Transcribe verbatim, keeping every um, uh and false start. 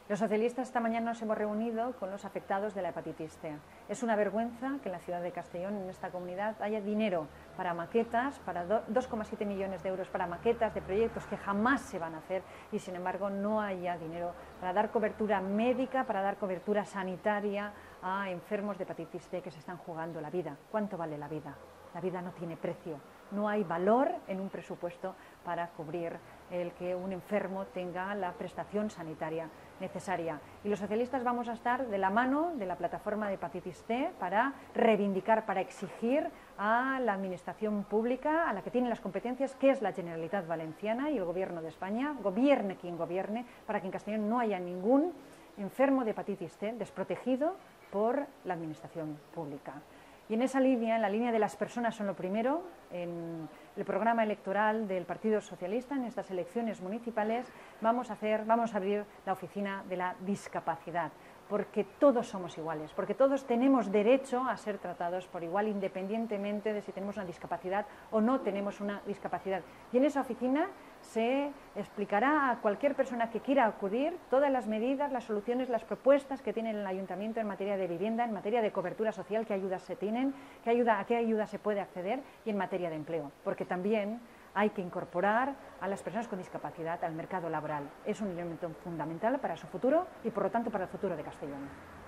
Los socialistas esta mañana nos hemos reunido con los afectados de la hepatitis C. Es una vergüenza que en la ciudad de Castellón, en esta comunidad, haya dinero para maquetas, para dos coma siete millones de euros para maquetas de proyectos que jamás se van a hacer y, sin embargo, no haya dinero para dar cobertura médica, para dar cobertura sanitaria a enfermos de hepatitis C que se están jugando la vida. ¿Cuánto vale la vida? La vida no tiene precio. No hay valor en un presupuesto para cubrir el que un enfermo tenga la prestación sanitaria necesaria. Y los socialistas vamos a estar de la mano de la plataforma de hepatitis C para reivindicar, para exigir a la administración pública, a la que tiene las competencias, que es la Generalitat Valenciana y el Gobierno de España, gobierne quien gobierne, para que en Castellón no haya ningún enfermo de hepatitis C desprotegido por la administración pública. Y en esa línea, en la línea de las personas son lo primero, en el programa electoral del Partido Socialista, en estas elecciones municipales, vamos a, hacer, vamos a abrir la oficina de la discapacidad, porque todos somos iguales, porque todos tenemos derecho a ser tratados por igual, independientemente de si tenemos una discapacidad o no tenemos una discapacidad. Y en esa oficina se explicará a cualquier persona que quiera acudir todas las medidas, las soluciones, las propuestas que tiene el Ayuntamiento en materia de vivienda, en materia de cobertura social, qué ayudas se tienen, qué ayuda, a qué ayuda se puede acceder, y en materia de empleo, porque también hay que incorporar a las personas con discapacidad al mercado laboral. Es un elemento fundamental para su futuro y, por lo tanto, para el futuro de Castellón.